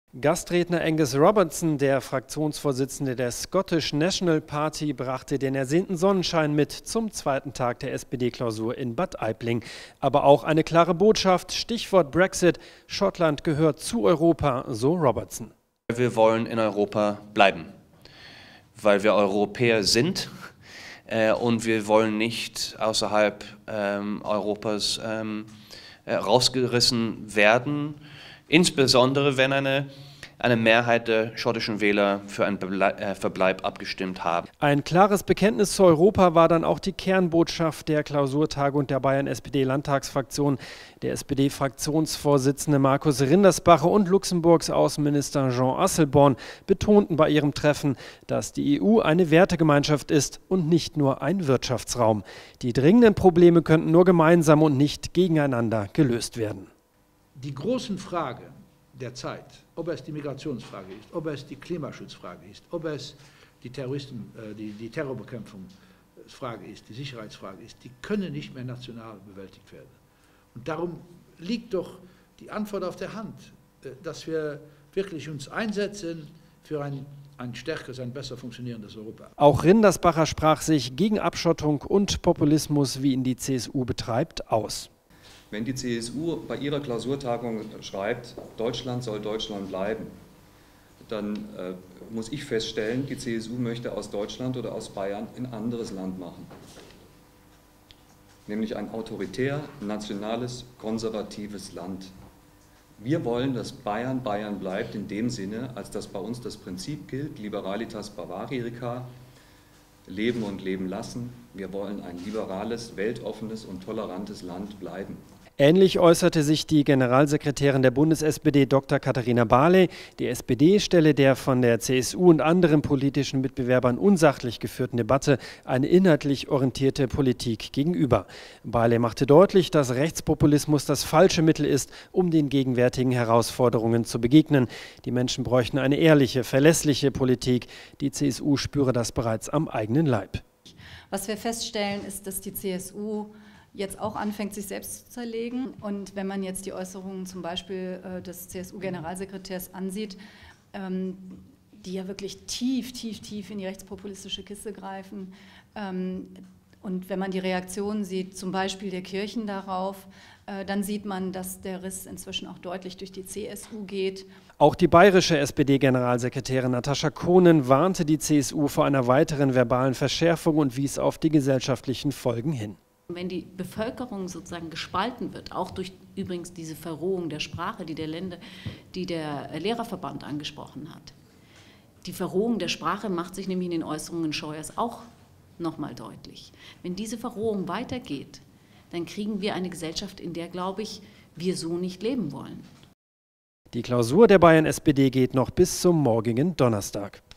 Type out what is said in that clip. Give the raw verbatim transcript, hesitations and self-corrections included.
Gastredner Angus Robertson, der Fraktionsvorsitzende der Scottish National Party, brachte den ersehnten Sonnenschein mit zum zweiten Tag der S P D-Klausur in Bad Aibling. Aber auch eine klare Botschaft, Stichwort Brexit. Schottland gehört zu Europa, so Robertson. Wir wollen in Europa bleiben, weil wir Europäer sind äh, und wir wollen nicht außerhalb ähm, Europas ähm, äh, rausgerissen werden. Insbesondere wenn eine, eine Mehrheit der schottischen Wähler für einen Verbleib abgestimmt haben. Ein klares Bekenntnis zu Europa war dann auch die Kernbotschaft der Klausurtagung der Bayern-S P D-Landtagsfraktion. Der S P D-Fraktionsvorsitzende Markus Rindersbacher und Luxemburgs Außenminister Jean Asselborn betonten bei ihrem Treffen, dass die E U eine Wertegemeinschaft ist und nicht nur ein Wirtschaftsraum. Die dringenden Probleme könnten nur gemeinsam und nicht gegeneinander gelöst werden. Die großen Fragen der Zeit, ob es die Migrationsfrage ist, ob es die Klimaschutzfrage ist, ob es die, Terroristen, äh, die, die Terrorbefkämpfungsfrage ist, die Sicherheitsfrage ist, die können nicht mehr national bewältigt werden. Und darum liegt doch die Antwort auf der Hand, äh, dass wir wirklich uns einsetzen für ein, ein stärkeres, ein besser funktionierendes Europa. Auch Rindersbacher sprach sich gegen Abschottung und Populismus, wie ihn die C S U betreibt, aus. Wenn die C S U bei ihrer Klausurtagung schreibt, Deutschland soll Deutschland bleiben, dann äh, muss ich feststellen, die C S U möchte aus Deutschland oder aus Bayern ein anderes Land machen. Nämlich ein autoritär, nationales, konservatives Land. Wir wollen, dass Bayern Bayern bleibt in dem Sinne, als dass bei uns das Prinzip gilt, Liberalitas Bavarica, leben und leben lassen. Wir wollen ein liberales, weltoffenes und tolerantes Land bleiben. Ähnlich äußerte sich die Generalsekretärin der Bundes-S P D Doktor Katharina Barley. Die S P D stelle der von der C S U und anderen politischen Mitbewerbern unsachlich geführten Debatte eine inhaltlich orientierte Politik gegenüber. Barley machte deutlich, dass Rechtspopulismus das falsche Mittel ist, um den gegenwärtigen Herausforderungen zu begegnen. Die Menschen bräuchten eine ehrliche, verlässliche Politik. Die C S U spüre das bereits am eigenen Leib. Was wir feststellen, ist, dass die C S U jetzt auch anfängt, sich selbst zu zerlegen. Und wenn man jetzt die Äußerungen zum Beispiel äh, des C S U-Generalsekretärs ansieht, ähm, die ja wirklich tief, tief, tief in die rechtspopulistische Kiste greifen, ähm, und wenn man die Reaktionen sieht, zum Beispiel der Kirchen darauf, äh, dann sieht man, dass der Riss inzwischen auch deutlich durch die C S U geht. Auch die bayerische S P D-Generalsekretärin Natascha Kohnen warnte die C S U vor einer weiteren verbalen Verschärfung und wies auf die gesellschaftlichen Folgen hin. Wenn die Bevölkerung sozusagen gespalten wird, auch durch übrigens diese Verrohung der Sprache, die der, Länder, die der Lehrerverband angesprochen hat. Die Verrohung der Sprache macht sich nämlich in den Äußerungen Scheuers auch nochmal deutlich. Wenn diese Verrohung weitergeht, dann kriegen wir eine Gesellschaft, in der, glaube ich, wir so nicht leben wollen. Die Klausur der Bayern-S P D geht noch bis zum morgigen Donnerstag.